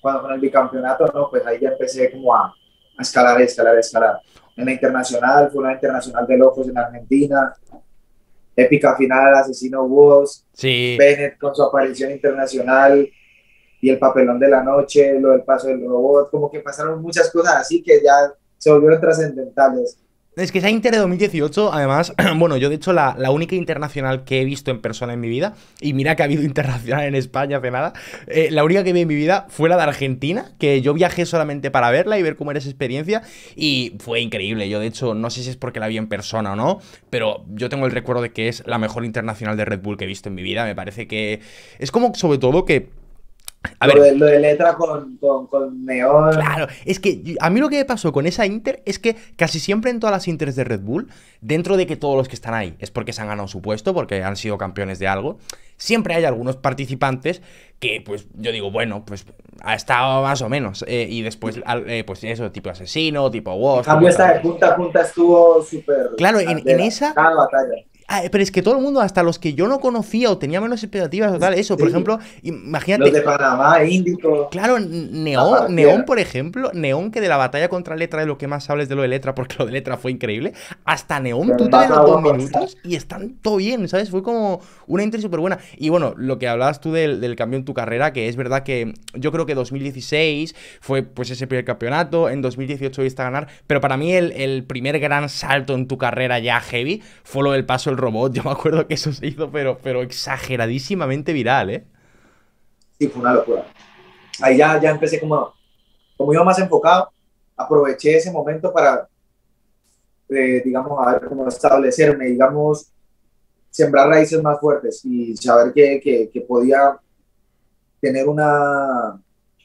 cuando con el bicampeonato, no, pues ahí ya empecé como a escalar, escalar, escalar. En la internacional, fue una internacional de locos en Argentina, épica final, Asesino Woods, Sí. Bennett con su aparición internacional y el papelón de la noche, lo del paso del robot, como que pasaron muchas cosas así que ya se volvieron trascendentales. Es que esa Inter de 2018, además, bueno, yo de hecho la única internacional que he visto en persona en mi vida, y mira que ha habido internacional en España hace nada, la única que vi en mi vida fue la de Argentina, que yo viajé solamente para verla y ver cómo era esa experiencia, y fue increíble. Yo de hecho no sé si es porque la vi en persona o no, pero yo tengo el recuerdo de que es la mejor internacional de Red Bull que he visto en mi vida. Me parece que es como sobre todo que... A ver, Lo de letra con neón. claro, es que a mí lo que me pasó con esa Inter es que casi siempre en todas las Inters de Red Bull, dentro de que todos los que están ahí es porque se han ganado su puesto, porque han sido campeones de algo, siempre hay algunos participantes que, pues, yo digo, bueno, pues ha estado más o menos. Y después, pues eso, tipo Asesino, tipo En Woz, tipo cambio, esta tal. de punta a punta estuvo súper Claro, en candela, esa cada batalla. pero es que todo el mundo, hasta los que yo no conocía o tenía menos expectativas o tal, eso, por Sí, ejemplo, los de imagínate, Panamá, Índico, claro, la Neón, partieron. por ejemplo, Neón, que de la batalla contra Letra de lo que más hables de lo de Letra, porque lo de Letra fue increíble, hasta Neón tú En te ves Bata los dos Agua. minutos y están todo bien, ¿sabes? Fue como una intro súper buena. Y bueno, lo que hablabas tú del cambio en tu carrera, que es verdad que yo creo que 2016 fue pues ese primer campeonato, en 2018 viste a ganar, pero para mí el primer gran salto en tu carrera ya heavy fue lo del paso del robot. Yo me acuerdo que eso se hizo, pero exageradísimamente viral, ¿eh? Sí, fue una locura. Ahí ya empecé como iba más enfocado, aproveché ese momento para, digamos, a ver cómo establecerme, digamos, sembrar raíces más fuertes y saber que podía tener una,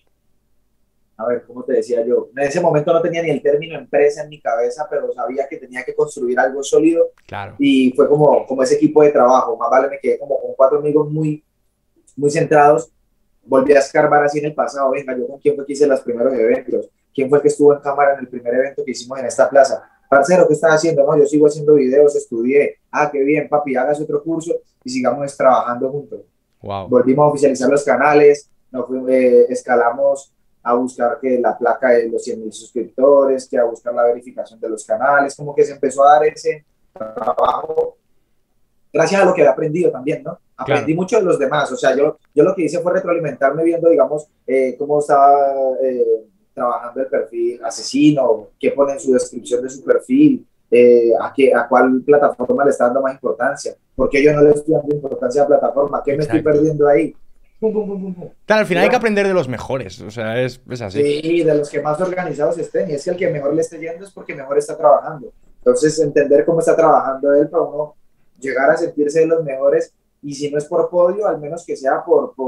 a ver, ¿cómo te decía yo? En ese momento no tenía ni el término empresa en mi cabeza, pero sabía que tenía que construir algo sólido Claro. y fue como ese equipo de trabajo. Más vale me quedé como con cuatro amigos muy centrados. Volví a escarbar así en el pasado. Venga, yo con quién fue que hice los primeros eventos, quién fue que estuvo en cámara en el primer evento que hicimos en esta plaza. Parcero, ¿qué estás haciendo? No, yo sigo haciendo videos, estudié. Ah, qué bien, papi, hagas otro curso y sigamos trabajando juntos. Wow. Volvimos a oficializar los canales, nos fuimos, escalamos a buscar que la placa de los 100.000 suscriptores, que a buscar la verificación de los canales, como que se empezó a dar ese trabajo gracias a lo que he aprendido también, ¿no? Aprendí Claro. mucho de los demás, o sea, yo lo que hice fue retroalimentarme viendo, digamos, cómo estaba trabajando el perfil asesino, qué pone en su descripción de su perfil, a cuál plataforma le está dando más importancia, por qué yo no le estoy dando importancia a la plataforma, qué me estoy Exacto. perdiendo ahí. Pum, pum, pum, pum, pum. Claro, al final Y hay que bueno, aprender de los mejores, o sea, es así. sí, de los que más organizados estén, y es que el que mejor le esté yendo es porque mejor está trabajando. Entonces, entender cómo está trabajando él para uno llegar a sentirse de los mejores, y si no es por podio, al menos que sea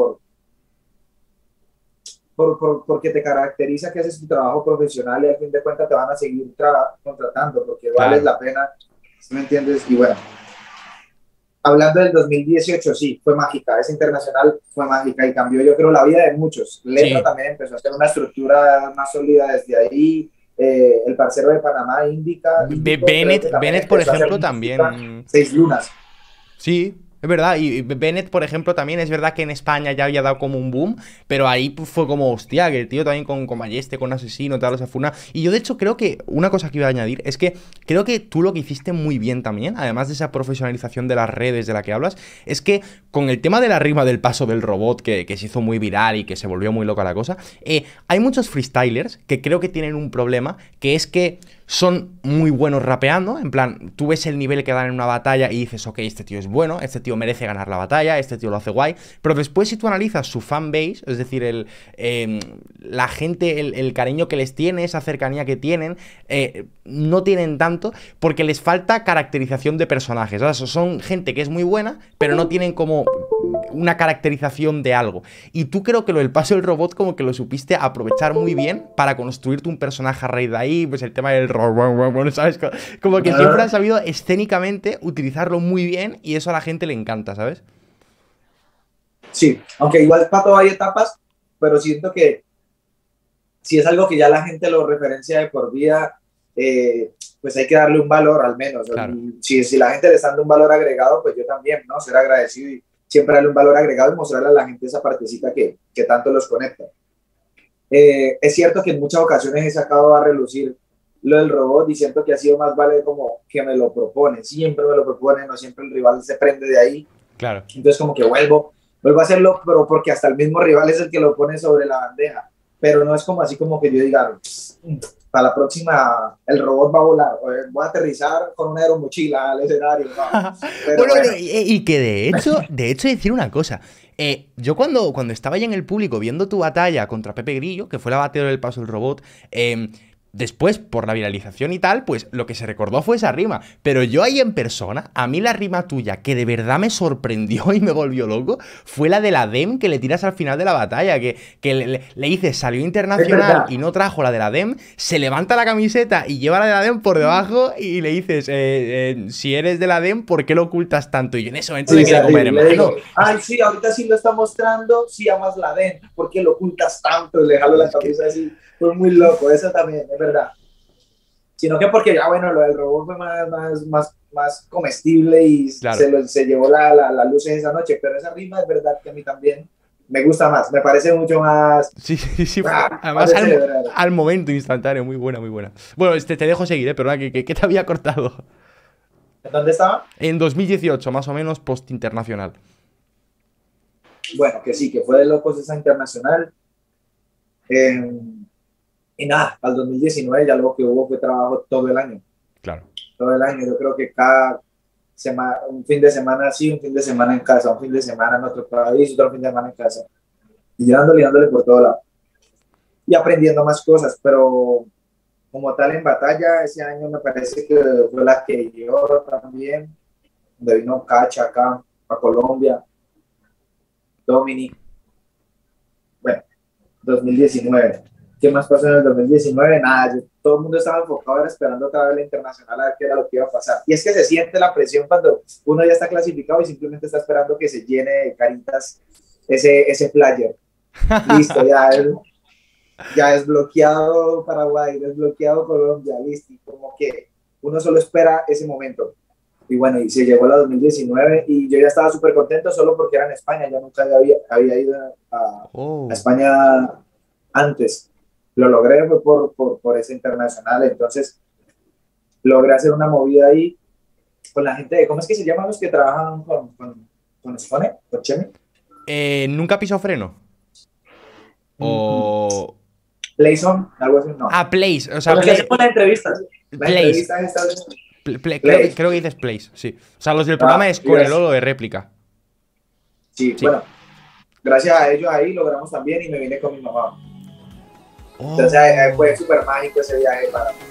porque te caracteriza que haces tu trabajo profesional y al fin de cuentas te van a seguir contratando porque vale Claro. la pena, ¿sí me entiendes? Y bueno, hablando del 2018, sí, fue mágica, esa internacional fue mágica y cambió, yo creo, la vida de muchos. Letra Sí. también empezó a hacer una estructura más sólida desde ahí. El parcero de Panamá, Índico, creo que también Bennett, por empezó a hacer ejemplo, música. también. 6 lunas. Sí, es verdad. Y Bennett, por ejemplo, también es verdad que en España ya había dado como un boom, pero ahí pues, fue como, hostia, que el tío también con Balleste, con Asesino, tal, esa funa. Y yo, de hecho, creo que una cosa que iba a añadir es que creo que tú lo que hiciste muy bien también, además de esa profesionalización de las redes de la que hablas, es que con el tema de la rima del paso del robot, que se hizo muy viral y que se volvió muy loca la cosa, hay muchos freestylers que creo que tienen un problema, que es que son muy buenos rapeando, en plan, tú ves el nivel que dan en una batalla y dices, ok, este tío es bueno, este tío merece ganar la batalla, este tío lo hace guay, pero después si tú analizas su fanbase, es decir, la gente, el cariño que les tiene, esa cercanía que tienen, no tienen tanto porque les falta caracterización de personajes, ¿sabes? Son gente que es muy buena, pero no tienen como una caracterización de algo. Y tú creo que lo del paso del robot como que lo supiste aprovechar muy bien para construirte un personaje a raíz de ahí, pues el tema del robot, ¿sabes? Como que siempre has sabido escénicamente utilizarlo muy bien y eso a la gente le encanta, ¿sabes? Sí, aunque igual para todo hay etapas, pero siento que si es algo que ya la gente lo referencia de por vida, pues hay que darle un valor al menos. Claro. Si la gente le está dando un valor agregado, pues yo también, ¿no? Ser agradecido y siempre darle un valor agregado y mostrarle a la gente esa partecita que tanto los conecta. Es cierto que en muchas ocasiones he sacado a relucir lo del robot y siento que ha sido más vale como que me lo propone, siempre me lo propone, no siempre el rival se prende de ahí, Claro. entonces como que vuelvo a hacerlo, pero porque hasta el mismo rival es el que lo pone sobre la bandeja, pero no es como así como que yo diga, para la próxima el robot va a volar, o voy a aterrizar con una aeromochila al escenario, no. Pero Bueno, bueno. y que de hecho decir una cosa. Yo cuando estaba ya en el público viendo tu batalla contra Pepe Grillo, que fue la batalla del paso del robot, después, por la viralización y tal, pues lo que se recordó fue esa rima. Pero yo ahí en persona, a mí la rima tuya, que de verdad me sorprendió y me volvió loco, fue la de la DEM que le tiras al final de la batalla. Que le dices, salió Es internacional verdad. y no trajo la de la DEM, se levanta la camiseta y lleva la de la DEM por debajo y le dices, si eres de la DEM, ¿por qué lo ocultas tanto? Y yo en ese momento me Sí, quedé como, le digo, hermano. ay, sí, ahorita sí lo está mostrando, sí amas la den, ¿por qué lo ocultas tanto? Y le jalo la Es que, camisa así, fue muy loco, eso también, es verdad. Sino que porque ya, bueno, lo del robot fue más comestible y claro. se llevó la luz esa noche, pero esa rima es verdad que a mí también me gusta más, me parece mucho más, Sí, sí, sí. más Además, de celebrar. al momento instantáneo, muy buena, muy buena. Bueno, te dejo seguir, perdona, que te había cortado. ¿Dónde estaba? En 2018, más o menos, post-internacional. Bueno, que sí, que fue de locos esa internacional. Eh, y nada, al 2019 ya lo que hubo fue trabajo todo el año. Claro. Todo el año. Yo creo que cada semana, un fin de semana así, un fin de semana en casa, un fin de semana en otro país, otro fin de semana en casa. Y dándole por todo lado. Y aprendiendo más cosas, pero como tal en batalla, ese año me parece que fue la que yo también, donde vino Cacha acá, a Colombia, Dominic, bueno, 2019. ¿Qué más pasó en el 2019? Nada, todo el mundo estaba enfocado, era esperando otra vez la internacional a ver qué era lo que iba a pasar. Y es que se siente la presión cuando uno ya está clasificado y simplemente está esperando que se llene de caritas ese flyer. Listo, ya desbloqueado Paraguay, desbloqueado Colombia, listo. Y como que uno solo espera ese momento. Y bueno, y se llegó la 2019 y yo ya estaba súper contento solo porque era en España, ya nunca había ido a Oh. España antes. Lo logré fue por ese internacional, entonces logré hacer una movida ahí con la gente de, ¿cómo es que se llaman los que trabajan con Spone, con Chemi? ¿Nunca pisó freno? O... Playson, algo así, no. Ah, Place. O Con sea, los que hacemos las Place. entrevistas estas, Creo Play. que dices Place, sí. O sea, los del programa Ah, es con el Lolo de réplica. sí, Sí. bueno, gracias a ellos ahí logramos también y me vine con mi mamá. Entonces Oh. fue súper mágico ese viaje para mí.